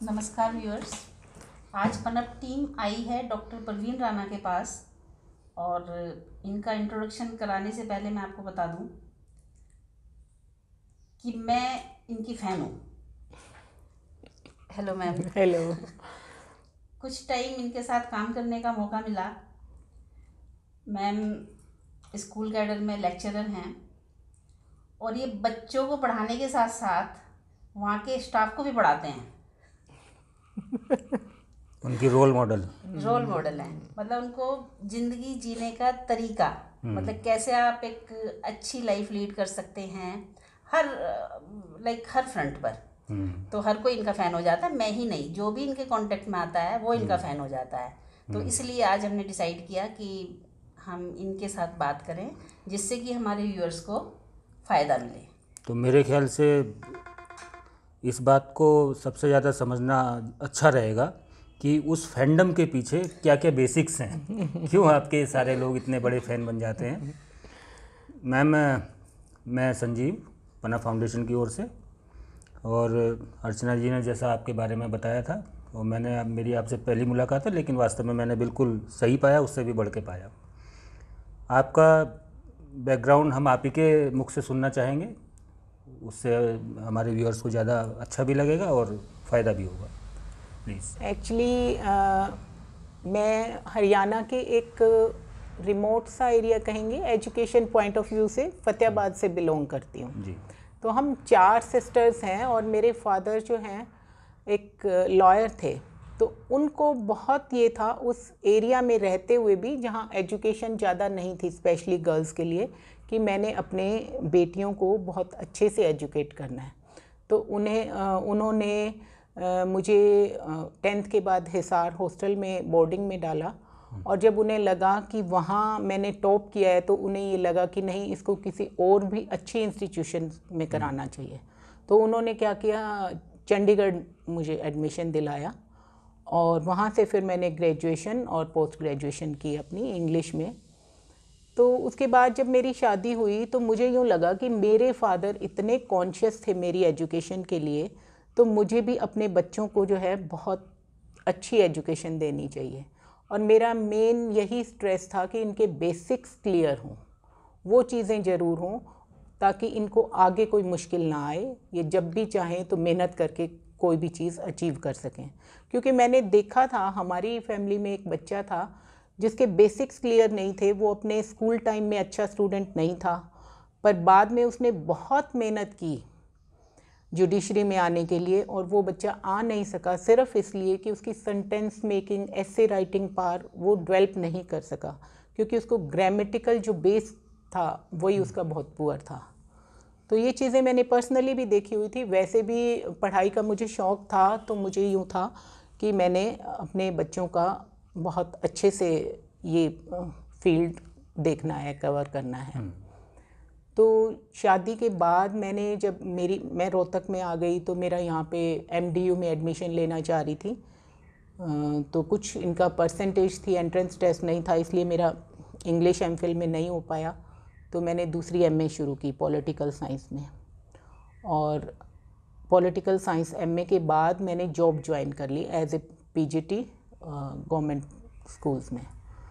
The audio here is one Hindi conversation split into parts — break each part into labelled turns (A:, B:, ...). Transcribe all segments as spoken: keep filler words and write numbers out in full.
A: नमस्कार व्यूअर्स। आज पनप टीम आई है डॉक्टर परवीन राणा के पास और इनका इंट्रोडक्शन कराने से पहले मैं आपको बता दूं कि मैं इनकी फ़ैन हूँ। Hello ma'am.
B: हेलो।
A: कुछ टाइम इनके साथ काम करने का मौका मिला। मैम स्कूल कैडर में लेक्चरर हैं और ये बच्चों को पढ़ाने के साथ साथ वहाँ के स्टाफ को भी पढ़ाते हैं।
C: उनकी रोल मॉडल
A: रोल मॉडल है, मतलब उनको ज़िंदगी जीने का तरीका, मतलब कैसे आप एक अच्छी लाइफ लीड कर सकते हैं हर लाइक हर फ्रंट पर। तो हर कोई इनका फ़ैन हो जाता है, मैं ही नहीं, जो भी इनके कांटेक्ट में आता है वो इनका फ़ैन हो जाता है। तो इसलिए आज हमने डिसाइड किया कि हम इनके साथ बात करें जिससे कि हमारे व्यूअर्स को फ़ायदा मिले।
C: तो मेरे ख्याल से इस बात को सबसे ज़्यादा समझना अच्छा रहेगा कि उस फैंडम के पीछे क्या क्या बेसिक्स हैं, क्यों आपके सारे लोग इतने बड़े फ़ैन बन जाते हैं। मैम, मैं संजीव, पनप फाउंडेशन की ओर से, और अर्चना जी ने जैसा आपके बारे में बताया था, और मैंने अब मेरी आपसे पहली मुलाकात है, लेकिन वास्तव में मैंने बिल्कुल सही पाया, उससे भी बढ़ के पाया। आपका बैकग्राउंड हम आप ही के मुख से सुनना चाहेंगे, उससे हमारे व्यूअर्स को ज़्यादा अच्छा भी लगेगा और फ़ायदा भी होगा। प्लीज़।
B: एक्चुअली मैं हरियाणा के एक रिमोट सा एरिया कहेंगे एजुकेशन पॉइंट ऑफ व्यू से फतेहाबाद से बिलोंग करती हूँ
C: जी।
B: तो हम चार सिस्टर्स हैं और मेरे फादर जो हैं एक लॉयर थे। तो उनको बहुत ये था उस एरिया में रहते हुए भी जहाँ एजुकेशन ज़्यादा नहीं थी स्पेशली गर्ल्स के लिए, कि मैंने अपने बेटियों को बहुत अच्छे से एजुकेट करना है। तो उन्हें उन्होंने मुझे टेंथ के बाद हिसार हॉस्टल में बोर्डिंग में डाला, और जब उन्हें लगा कि वहाँ मैंने टॉप किया है तो उन्हें ये लगा कि नहीं, इसको किसी और भी अच्छी इंस्टीट्यूशन में कराना चाहिए। तो उन्होंने क्या किया, चंडीगढ़ मुझे एडमिशन दिलाया और वहाँ से फिर मैंने ग्रेजुएशन और पोस्ट ग्रेजुएशन की अपनी इंग्लिश में। तो उसके बाद जब मेरी शादी हुई तो मुझे यूँ लगा कि मेरे फादर इतने कॉन्शियस थे मेरी एजुकेशन के लिए, तो मुझे भी अपने बच्चों को जो है बहुत अच्छी एजुकेशन देनी चाहिए। और मेरा मेन यही स्ट्रेस था कि इनके बेसिक्स क्लियर हों, वो चीज़ें ज़रूर हों, ताकि इनको आगे कोई मुश्किल ना आए, ये जब भी चाहें तो मेहनत करके कोई भी चीज़ अचीव कर सकें। क्योंकि मैंने देखा था हमारी फैमिली में एक बच्चा था जिसके बेसिक्स क्लियर नहीं थे। वो अपने स्कूल टाइम में अच्छा स्टूडेंट नहीं था, पर बाद में उसने बहुत मेहनत की जुडिशरी में आने के लिए, और वो बच्चा आ नहीं सका सिर्फ इसलिए कि उसकी सेंटेंस मेकिंग, एसे राइटिंग पार वो डेवलप नहीं कर सका, क्योंकि उसको ग्रामेटिकल जो बेस था वही उसका बहुत पुअर था। तो ये चीज़ें मैंने पर्सनली भी देखी हुई थी। वैसे भी पढ़ाई का मुझे शौक़ था, तो मुझे यूँ था कि मैंने अपने बच्चों का बहुत अच्छे से ये फील्ड देखना है, कवर करना है। तो शादी के बाद मैंने जब मेरी मैं रोहतक में आ गई तो मेरा यहाँ पे एमडीयू में एडमिशन लेना चाह रही थी, तो कुछ इनका परसेंटेज थी, एंट्रेंस टेस्ट नहीं था, इसलिए मेरा इंग्लिश एमफिल में नहीं हो पाया। तो मैंने दूसरी एमए शुरू की पॉलिटिकल साइंस में, और पॉलिटिकल साइंस एमए के बाद मैंने जॉब ज्वाइन कर ली as a PGT government schools में।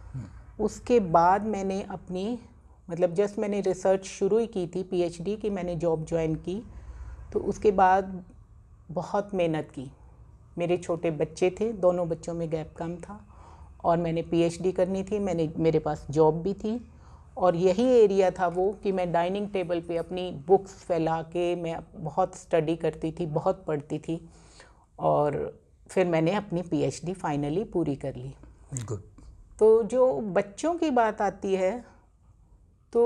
B: उसके बाद मैंने अपनी मतलब जस्ट मैंने रिसर्च शुरू ही की थी पीएचडी की, मैंने जॉब ज्वाइन की। तो उसके बाद बहुत मेहनत की। मेरे छोटे बच्चे थे, दोनों बच्चों में गैप कम था, और मैंने पीएचडी करनी थी, मैंने मेरे पास जॉब भी थी, और यही एरिया था वो कि मैं डाइनिंग टेबल पे अपनी बुक्स फैला के मैं बहुत स्टडी करती थी, बहुत पढ़ती थी, और फिर मैंने अपनी पीएचडी फाइनली पूरी कर ली।
C: गुड।
B: तो जो बच्चों की बात आती है तो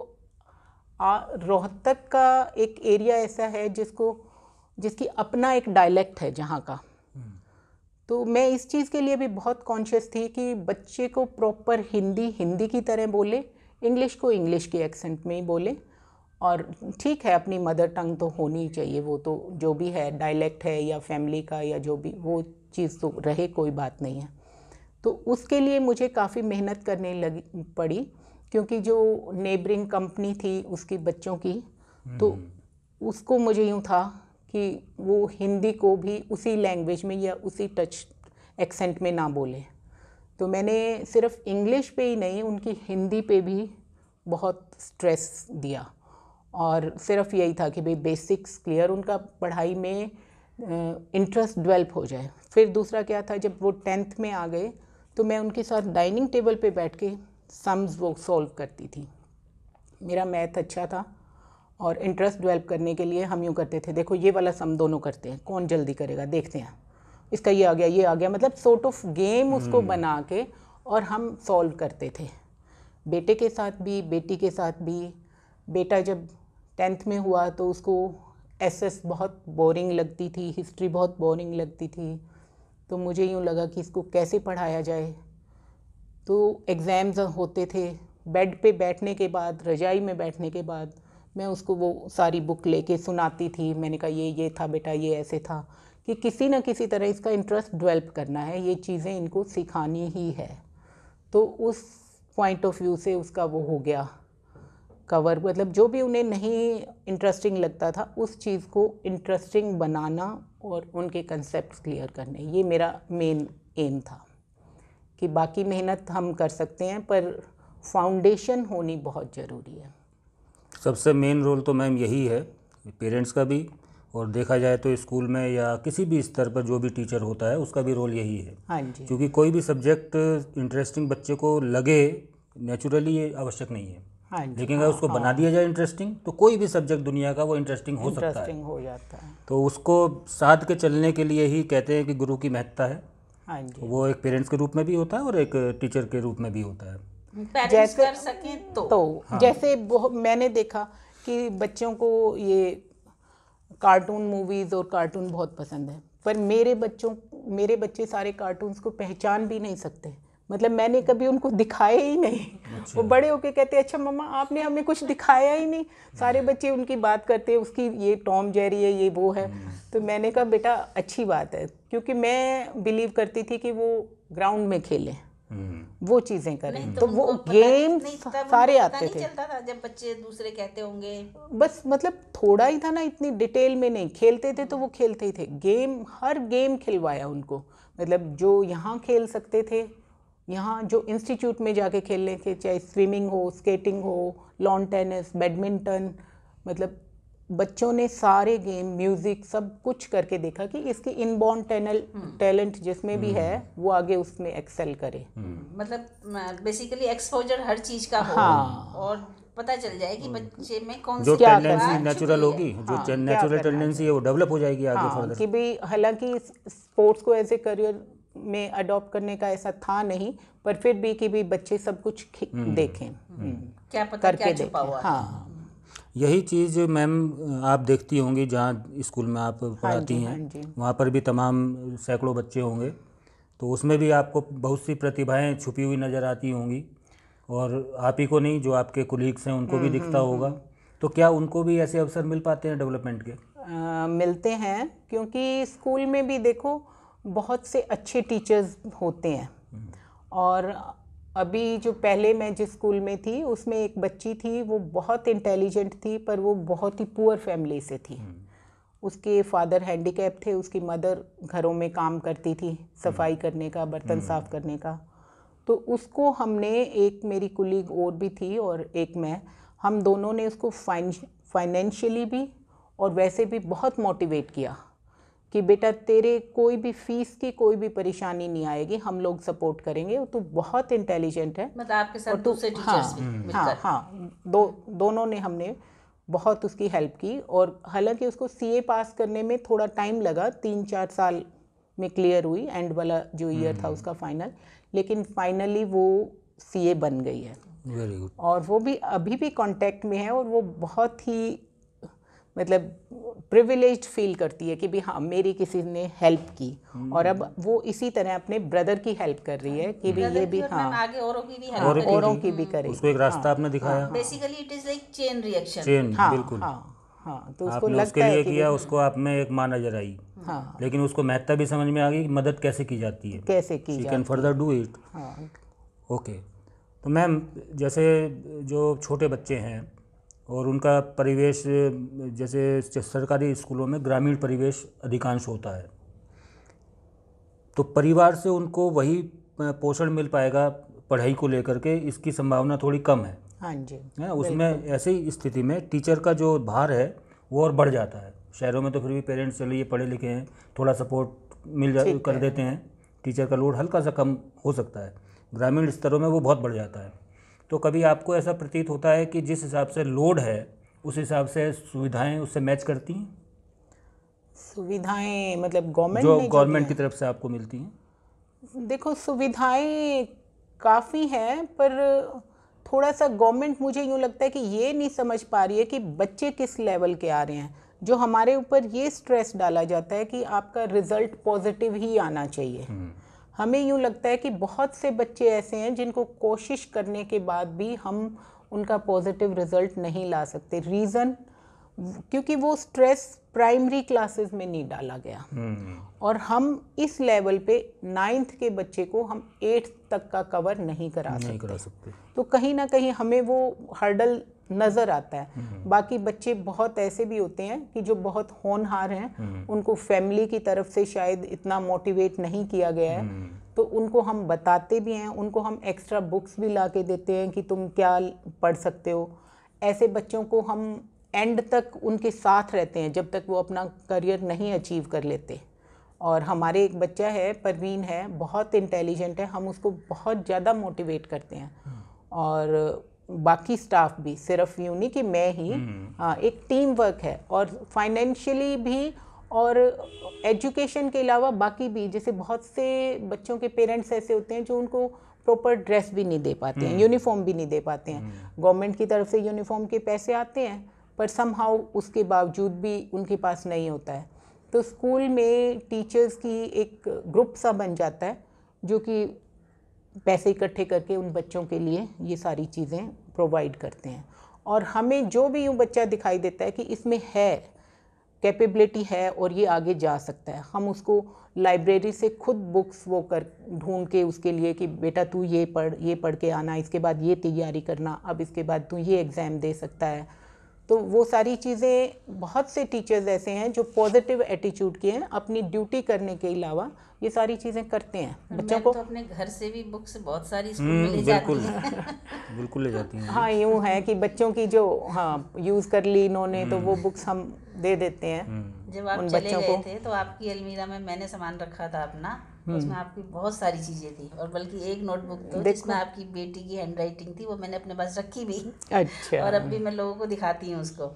B: रोहतक का एक एरिया ऐसा है जिसको जिसकी अपना एक डायलेक्ट है जहाँ का। तो मैं इस चीज़ के लिए भी बहुत कॉन्शियस थी कि बच्चे को प्रॉपर हिंदी हिंदी की तरह बोले, इंग्लिश को इंग्लिश के एक्सेंट में ही बोले, और ठीक है अपनी मदर टंग तो होनी ही चाहिए, वो तो जो भी है डायलेक्ट है या फैमिली का या जो भी, वो चीज़ तो रहे, कोई बात नहीं है। तो उसके लिए मुझे काफ़ी मेहनत करने लगी पड़ी, क्योंकि जो नेबरिंग कंपनी थी उसके बच्चों की, तो उसको मुझे यूँ था कि वो हिंदी को भी उसी लैंग्वेज में या उसी टच एक्सेंट में ना बोले। तो मैंने सिर्फ इंग्लिश पे ही नहीं, उनकी हिंदी पे भी बहुत स्ट्रेस दिया, और सिर्फ यही था कि भाई बेसिक्स क्लियर, उनका पढ़ाई में इंटरेस्ट डेवलप हो जाए। फिर दूसरा क्या था, जब वो टेंथ में आ गए तो मैं उनके साथ डाइनिंग टेबल पे बैठ के सम्स वो सॉल्व करती थी। मेरा मैथ अच्छा था और इंटरेस्ट डेवलप करने के लिए हम यूँ करते थे, देखो ये वाला सम दोनों करते हैं, कौन जल्दी करेगा देखते हैं, इसका ये आ गया ये आ गया, मतलब सॉर्ट ऑफ गेम उसको बना के और हम सॉल्व करते थे। बेटे के साथ भी, बेटी के साथ भी। बेटा जब टेंथ में हुआ तो उसको एसएस बहुत बोरिंग लगती थी, हिस्ट्री बहुत बोरिंग लगती थी, तो मुझे यूँ लगा कि इसको कैसे पढ़ाया जाए। तो एग्ज़ाम्स होते थे, बेड पे बैठने के बाद, रजाई में बैठने के बाद मैं उसको वो सारी बुक लेके सुनाती थी। मैंने कहा ये ये था बेटा, ये ऐसे था, कि किसी न किसी तरह इसका इंटरेस्ट डेवलप करना है, ये चीज़ें इनको सिखानी ही है। तो उस पॉइंट ऑफ व्यू से उसका वो हो गया कवर, मतलब जो भी उन्हें नहीं इंटरेस्टिंग लगता था उस चीज़ को इंटरेस्टिंग बनाना और उनके कंसेप्ट क्लियर करने, ये मेरा मेन एम था। कि बाकी मेहनत हम कर सकते हैं पर फाउंडेशन होनी बहुत ज़रूरी है।
C: सबसे मेन रोल तो मैम यही है पेरेंट्स का भी, और देखा जाए तो स्कूल में या किसी भी स्तर पर जो भी टीचर होता है उसका भी रोल यही है।
B: हाँ जी।
C: क्योंकि कोई भी सब्जेक्ट इंटरेस्टिंग बच्चे को लगे नेचुरली ये आवश्यक नहीं है।
B: हाँ जी,
C: लेकिन अगर उसको बना दिया जाए इंटरेस्टिंग, तो कोई भी सब्जेक्ट दुनिया का वो इंटरेस्टिंग हो सकता है।
B: इंटरेस्टिंग हो जाता है।
C: तो उसको साथ के चलने के लिए ही कहते हैं कि गुरु की महत्ता है।
B: हाँ जी।
C: वो एक पेरेंट्स के रूप में भी होता है और एक टीचर के रूप में भी होता है।
A: पेरेंट्स कर सकें तो,
B: तो
C: हाँ।
B: जैसे बहुत मैंने देखा कि बच्चों को ये कार्टून मूवीज़ और कार्टून बहुत पसंद है, पर मेरे बच्चों मेरे बच्चे सारे कार्टून्स को पहचान भी नहीं सकते। मतलब मैंने कभी उनको दिखाया ही नहीं।
C: अच्छा।
B: वो बड़े होके कहते अच्छा मम्मा आपने हमें कुछ दिखाया ही नहीं। सारे बच्चे उनकी बात करते हैं, उसकी ये टॉम जेरी है, ये वो है। तो मैंने कहा बेटा अच्छी बात है, क्योंकि मैं बिलीव करती थी कि वो ग्राउंड में खेलें, वो चीज़ें करें। तो, तो वो गेम सारे आते थे।
A: चलता था जब बच्चे दूसरे कहते होंगे,
B: बस मतलब थोड़ा ही था ना, इतनी डिटेल में नहीं। खेलते थे तो वो खेलते ही थे। गेम, हर गेम खिलवाया उनको, मतलब जो यहाँ खेल सकते थे, यहाँ जो इंस्टीट्यूट में जाके खेलने के, चाहे स्विमिंग हो, स्केटिंग हो, लॉन टेनिस, बैडमिंटन, मतलब बच्चों ने सारे गेम, म्यूज़िक, सब कुछ करके देखा कि इसकी इनबॉर्न टैनल टैलेंट जिसमें भी है वो आगे उसमें एक्सेल करे।
A: मतलब बेसिकली एक्सपोजर हर चीज़ का हो।
B: हाँ।
A: और पता चल जाए कि बच्चे में कौन
C: जो
A: सी
C: टेंडेंसी नेचुरल होगी, जो
B: हाँ,
C: नेचुरल टेंडेंसी है वो डेवलप हो जाएगी आगे
B: हाँ,
C: फर्दर।
B: कि भाई हालांकि स्पोर्ट्स को एज ए करियर में अडॉप्ट करने का ऐसा था नहीं, पर फिर भी कि भी बच्चे सब कुछ देखें,
A: क्या पता क्या छुपा हुआ।
B: हाँ,
C: यही चीज़ मैम आप देखती होंगी जहाँ स्कूल में आप पढ़ाती
B: हाँ
C: हैं,
B: जी।
C: वहाँ पर भी तमाम सैकड़ों बच्चे होंगे, तो उसमें भी आपको बहुत सी प्रतिभाएं छुपी हुई नज़र आती होंगी, और आप ही को नहीं, जो आपके कोलीग्स हैं उनको भी दिखता होगा। तो क्या उनको भी ऐसे अवसर मिल पाते हैं डेवलपमेंट के?
B: आ, मिलते हैं, क्योंकि स्कूल में भी देखो बहुत से अच्छे टीचर्स होते हैं। और अभी जो पहले मैं जिस स्कूल में थी उसमें एक बच्ची थी, वो बहुत इंटेलिजेंट थी, पर वो बहुत ही पुअर फैमिली से थी। उसके फादर हैंडीकैप थे, उसकी मदर घरों में काम करती थी, सफाई करने का, बर्तन साफ़ करने का। तो उसको हमने, एक मेरी कुलीग और भी थी और एक मैं, हम दोनों ने उसको फाइनेंशियली भी और वैसे भी बहुत मोटिवेट किया कि बेटा तेरे कोई भी फीस की कोई भी परेशानी नहीं आएगी, हम लोग सपोर्ट करेंगे, तो बहुत इंटेलिजेंट है।
A: मतलब आपके साथ दूसरे टीचर्स भी मिलकर?
B: हाँ हाँ, दो दोनों ने, हमने बहुत उसकी हेल्प की। और हालांकि उसको सीए पास करने में थोड़ा टाइम लगा, तीन चार साल में क्लियर हुई, एंड वाला जो ईयर था उसका फाइनल, लेकिन फाइनली वो सीए बन गई है।
C: Very good.
B: और वो भी अभी भी कांटेक्ट में है, और वो बहुत ही मतलब प्रिविलेज्ड फील करती है कि भी हाँ मेरी किसी ने हेल्प की, और अब वो इसी तरह अपने ब्रदर की हेल्प कर रही है कि भी ये भी हाँ
A: आगे औरों की भी
B: हाँ,
A: हेल्प
B: औरों की भी करे।
C: उसको एक रास्ता आपने दिखाया।
A: Basically it is like chain reaction.
C: Chain,
B: हाँ,
C: बिल्कुल।
B: हाँ हाँ, तो उसको
C: आपने
B: लगता
C: उसके
B: है
C: लिए
B: कि
C: किया, उसको आप में एक माँ नजर आई,
B: हाँ
C: लेकिन उसको महत्ता भी समझ में आ गई कि मदद कैसे की जाती है,
B: कैसे की
C: शी
B: जाती
C: कैन फर्दर डू इट।
B: हाँ।
C: ओके। तो मैम, जैसे जो छोटे बच्चे हैं और उनका परिवेश जैसे सरकारी स्कूलों में ग्रामीण परिवेश अधिकांश होता है, तो परिवार से उनको वही पोषण मिल पाएगा पढ़ाई को लेकर के, इसकी संभावना थोड़ी कम है।
B: हाँ जी,
C: है उसमें ऐसी स्थिति में टीचर का जो भार है वो और बढ़ जाता है। शहरों में तो फिर भी पेरेंट्स चलिए पढ़े लिखे हैं, थोड़ा सपोर्ट मिल जा कर देते हैं, टीचर का लोड हल्का सा कम हो सकता है। ग्रामीण स्तरों में वो बहुत बढ़ जाता है। तो कभी आपको ऐसा प्रतीत होता है कि जिस हिसाब से लोड है उस हिसाब से सुविधाएं उससे मैच करती हैं?
B: सुविधाएं मतलब गवर्नमेंट
C: जो गवर्नमेंट की तरफ से आपको मिलती हैं?
B: देखो, सुविधाएं काफ़ी हैं, पर थोड़ा सा गवर्नमेंट मुझे यूँ लगता है कि ये नहीं समझ पा रही है कि बच्चे किस लेवल के आ रहे हैं। जो हमारे ऊपर ये स्ट्रेस डाला जाता है कि आपका रिज़ल्ट पॉजिटिव ही आना चाहिए। हमें यूँ लगता है कि बहुत से बच्चे ऐसे हैं जिनको कोशिश करने के बाद भी हम उनका पॉजिटिव रिज़ल्ट नहीं ला सकते। रीज़न क्योंकि वो स्ट्रेस प्राइमरी क्लासेस में नहीं डाला गया, और हम इस लेवल पे नाइन्थ के बच्चे को हम एट्थ तक का कवर नहीं करा
C: नहीं
B: सकते।
C: करा सकते।
B: तो कहीं ना कहीं हमें वो हर्डल नज़र आता है। बाकी बच्चे बहुत ऐसे भी होते हैं कि जो बहुत होनहार हैं, उनको फैमिली की तरफ से शायद इतना मोटिवेट नहीं किया गया है, तो उनको हम बताते भी हैं, उनको हम एक्स्ट्रा बुक्स भी ला के देते हैं कि तुम क्या पढ़ सकते हो। ऐसे बच्चों को हम एंड तक उनके साथ रहते हैं जब तक वो अपना करियर नहीं अचीव कर लेते। और हमारे एक बच्चा है, परवीन है, बहुत इंटेलिजेंट है, हम उसको बहुत ज़्यादा मोटिवेट करते हैं। और बाकी स्टाफ भी, सिर्फ यूँ नहीं कि मैं ही, हाँ, एक टीम वर्क है। और फाइनेंशियली भी और एजुकेशन के अलावा बाकी भी, जैसे बहुत से बच्चों के पेरेंट्स ऐसे होते हैं जो उनको प्रॉपर ड्रेस भी नहीं दे पाते हैं, यूनिफॉर्म भी नहीं दे पाते हैं। गवर्नमेंट की तरफ से यूनिफॉर्म के पैसे आते हैं, पर समहाउ उसके बावजूद भी उनके पास नहीं होता है। तो स्कूल में टीचर्स की एक ग्रुप सा बन जाता है जो कि पैसे इकट्ठे करके उन बच्चों के लिए ये सारी चीज़ें प्रोवाइड करते हैं। और हमें जो भी यूँ बच्चा दिखाई देता है कि इसमें है, कैपेबिलिटी है और ये आगे जा सकता है, हम उसको लाइब्रेरी से खुद बुक्स वो कर ढूंढ के उसके लिए कि बेटा तू ये पढ़, ये पढ़ के आना, इसके बाद ये तैयारी करना, अब इसके बाद तू ये एग्ज़ाम दे सकता है। तो वो सारी चीज़ें, बहुत से टीचर्स ऐसे हैं जो पॉजिटिव एटीट्यूड के हैं, अपनी ड्यूटी करने के अलावा ये सारी चीज़ें करते हैं। बच्चों को
A: तो अपने घर से भी बुक्स बहुत सारी स्कूल में ले जाती हैं।
C: बिल्कुल ले जाती हैं।
B: हाँ, यूँ है कि बच्चों की जो हाँ यूज़ कर ली इन्होंने, तो वो बुक्स हम दे देते हैं।
A: जब आप चले गए थे तो आपकी अलमीरा में मैंने सामान रखा था अपना, उसमें आपकी बहुत सारी चीज़ें थी, और बल्कि एक नोटबुक तो जिसमें आपकी बेटी की हैंडराइटिंग थी वो मैंने अपने पास रखी भी।
B: अच्छा।
A: और अब भी मैं लोगों को दिखाती हूँ उसको।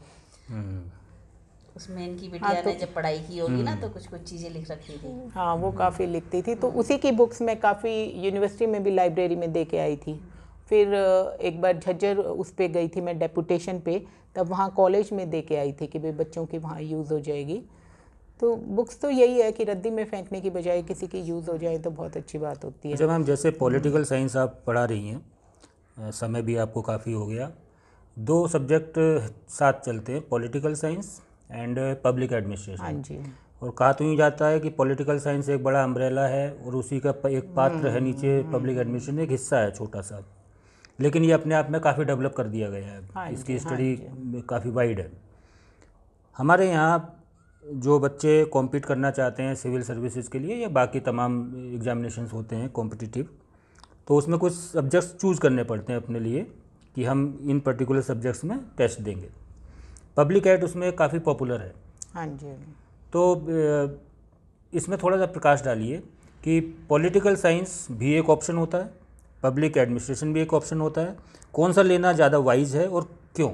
A: उसमें इनकी बिटिया हाँ, तो, ने जब पढ़ाई की होगी ना तो कुछ कुछ चीज़ें लिख रखी थी।
B: हाँ, वो काफ़ी लिखती थी, तो उसी की बुक्स मैं काफ़ी यूनिवर्सिटी में भी लाइब्रेरी में दे के आई थी। फिर एक बार झज्जर उस पे गई थी मैं डेपुटेशन पे, तब वहाँ कॉलेज में दे के आई थी कि भाई बच्चों की वहाँ यूज़ हो जाएगी। तो बुक्स तो यही है कि रद्दी में फेंकने की बजाय किसी की यूज़ हो जाए तो बहुत अच्छी बात होती है।
C: अच्छा मैम, जैसे पॉलिटिकल साइंस आप पढ़ा रही हैं, समय भी आपको काफ़ी हो गया, दो सब्जेक्ट साथ चलते हैं, political science and public administration.
B: हाँ जी।
C: और कहा तो यूँ जाता है कि पॉलिटिकल साइंस एक बड़ा अम्ब्रेला है और उसी का एक पात्र है नीचे, पब्लिक एडमिनिस्ट्रेशन एक हिस्सा है छोटा सा, लेकिन ये अपने आप में काफ़ी डेवलप कर दिया गया है। हाँ, इसकी स्टडी हाँ काफ़ी वाइड है। हमारे यहाँ जो बच्चे कॉम्पीट करना चाहते हैं सिविल सर्विसेज के लिए या बाकी तमाम एग्जामिनेशंस होते हैं कॉम्पिटिटिव, तो उसमें कुछ सब्जेक्ट्स चूज़ करने पड़ते हैं अपने लिए कि हम इन पर्टिकुलर सब्जेक्ट्स में टेस्ट देंगे। पब्लिक एड उसमें काफ़ी पॉपुलर है।
B: हाँ जी।
C: तो इसमें थोड़ा सा प्रकाश डालिए कि पॉलिटिकल साइंस भी एक ऑप्शन होता है, पब्लिक एडमिनिस्ट्रेशन भी एक ऑप्शन होता है, कौन सा लेना ज़्यादा वाइज है और क्यों?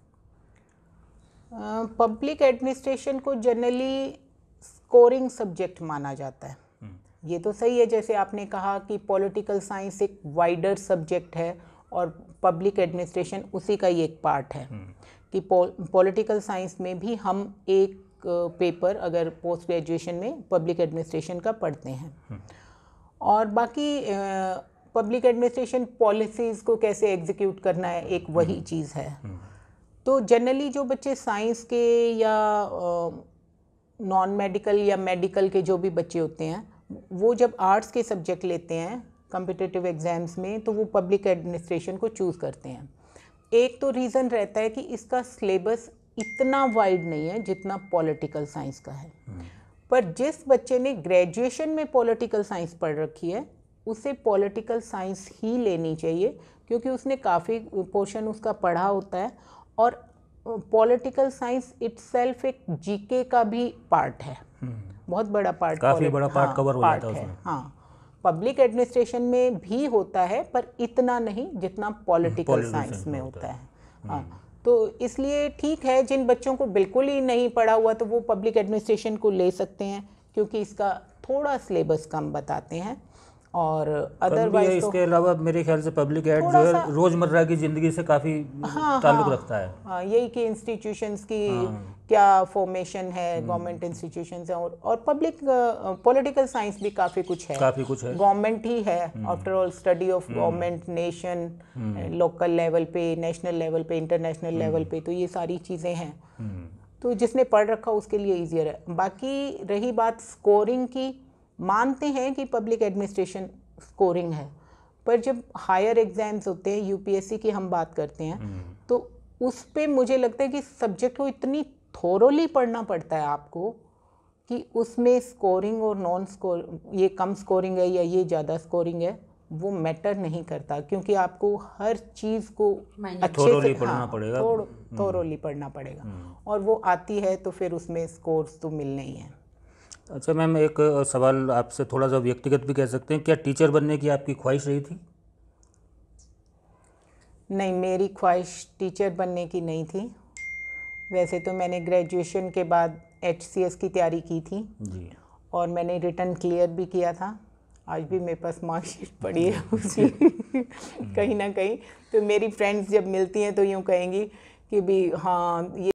B: पब्लिक uh, एडमिनिस्ट्रेशन को जनरली स्कोरिंग सब्जेक्ट माना जाता है। ये तो सही है, जैसे आपने कहा कि पॉलिटिकल साइंस एक वाइडर सब्जेक्ट है और पब्लिक एडमिनिस्ट्रेशन उसी का ही एक पार्ट है कि पॉलिटिकल साइंस में भी हम एक पेपर uh, अगर पोस्ट ग्रेजुएशन में पब्लिक एडमिनिस्ट्रेशन का पढ़ते हैं। और बाकी पब्लिक एडमिनिस्ट्रेशन पॉलिसीज़ को कैसे एग्जीक्यूट करना है, एक वही चीज़ है। तो जनरली जो बच्चे साइंस के या नॉन मेडिकल या मेडिकल के जो भी बच्चे होते हैं, वो जब आर्ट्स के सब्जेक्ट लेते हैं कॉम्पिटिटिव एग्ज़ाम्स में, तो वो पब्लिक एडमिनिस्ट्रेशन को चूज़ करते हैं। एक तो रीज़न रहता है कि इसका सिलेबस इतना वाइड नहीं है जितना पॉलिटिकल साइंस का है, पर जिस बच्चे ने ग्रेजुएशन में पॉलिटिकल साइंस पढ़ रखी है उसे पॉलिटिकल साइंस ही लेनी चाहिए, क्योंकि उसने काफ़ी पोर्शन उसका पढ़ा होता है। और पॉलिटिकल साइंस इटसेल्फ एक जीके का भी पार्ट है, बहुत बड़ा पार्ट,
C: काफ़ी बड़ा पार्ट कवर हो जाता है उसमें।
B: हाँ, पब्लिक एडमिनिस्ट्रेशन में भी होता है पर इतना नहीं जितना पॉलिटिकल साइंस में होता है। हाँ, तो इसलिए ठीक है, जिन बच्चों को बिल्कुल ही नहीं पढ़ा हुआ तो वो पब्लिक एडमिनिस्ट्रेशन को ले सकते हैं, क्योंकि इसका थोड़ा सिलेबस कम बताते हैं। और अदरवाइज तो
C: इसके अलावा मेरे ख्याल से पब्लिक एड जो है रोजमर्रा की जिंदगी से काफी
B: हाँ,
C: ताल्लुक
B: हाँ,
C: रखता है।
B: हाँ, यही कि इंस्टीट्यूशंस की
C: हाँ,
B: क्या फॉर्मेशन है, गवर्नमेंट इंस्टीट्यूशंस हैं, और और पब्लिक पॉलिटिकल साइंस भी काफ़ी कुछ है,
C: काफी कुछ है,
B: गवर्नमेंट ही है after all, study of government, nation, local level पे, नेशनल लेवल पे, इंटरनेशनल लेवल पे, तो ये सारी चीज़ें हैं। तो जिसने पढ़ रखा उसके लिए ईजियर है। बाकी रही बात स्कोरिंग की, मानते हैं कि पब्लिक एडमिनिस्ट्रेशन स्कोरिंग है, पर जब हायर एग्जाम्स होते हैं, यूपीएससी की हम बात करते हैं, तो उस पे मुझे लगता है कि सब्जेक्ट को इतनी थोरोली पढ़ना पड़ता है आपको कि उसमें स्कोरिंग और नॉन स्कोर, ये कम स्कोरिंग है या ये ज़्यादा स्कोरिंग है, वो मैटर नहीं करता, क्योंकि आपको हर चीज़ को अच्छे से
C: पढ़ना पड़ेगा,
B: थोरोली पढ़ना पड़ेगा, और वो आती है तो फिर उसमें स्कोर्स तो मिलने ही हैं।
C: अच्छा मैम, एक सवाल आपसे थोड़ा सा व्यक्तिगत भी कह सकते हैं, क्या टीचर बनने की आपकी ख्वाहिश रही थी?
B: नहीं, मेरी ख्वाहिश टीचर बनने की नहीं थी। वैसे तो मैंने ग्रेजुएशन के बाद एचसीएस की तैयारी की थी
C: जी,
B: और मैंने रिटर्न क्लियर भी किया था। आज भी मेरे पास मार्कशीट पड़ी है उसकी कहीं ना कहीं। तो मेरी फ्रेंड्स जब मिलती हैं तो यूँ कहेंगी कि भी हाँ ये